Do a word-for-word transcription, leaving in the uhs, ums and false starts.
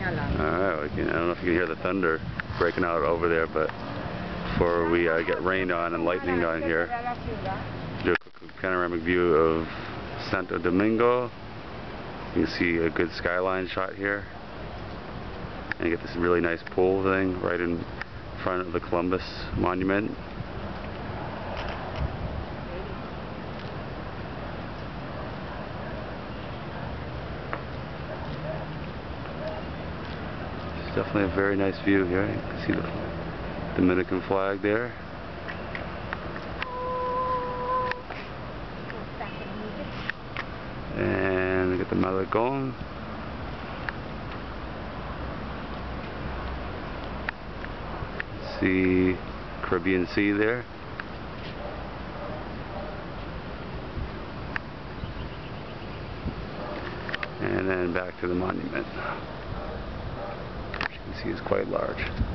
Alright, we can, I don't know if you can hear the thunder breaking out over there, but before we uh, get rained on and lightning on here, do a quick panoramic view of Santo Domingo. You can see a good skyline shot here, and you get this really nice pool thing right in front of the Columbus Monument. It's definitely a very nice view here. You can see the Dominican flag there. And we get the Malecon. See Caribbean Sea there. And then back to the monument, which you can see is quite large.